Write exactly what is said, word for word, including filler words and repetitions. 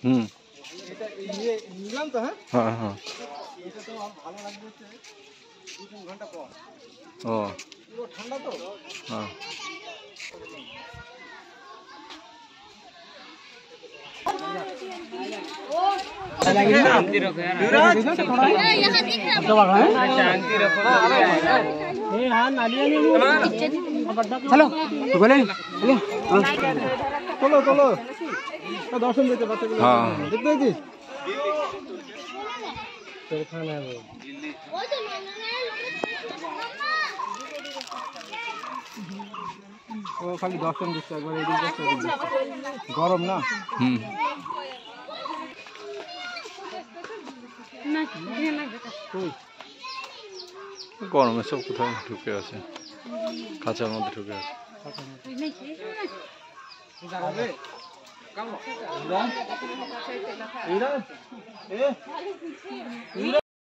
হুম এটা নিয়ে নিলাম তো। হ্যাঁ হ্যাঁ হ্যাঁ এটা তো ভালো লাগবে হচ্ছে দু তিন ঘন্টা পর। ও পুরো ঠান্ডা তো। হ্যাঁ চলো চলো দর্শন দিতে বাচ্চাগুলো দেখতে পেয়েছিস? ও খালি দর্শন দিচ্ছে একবার এদিকে যাচ্ছে, ওদিকে যাচ্ছে। গরম না। হুম গরমে সব কোথাও ঢুকে আছে, খাঁচার মধ্যে ঢুকে আছে। এরা এ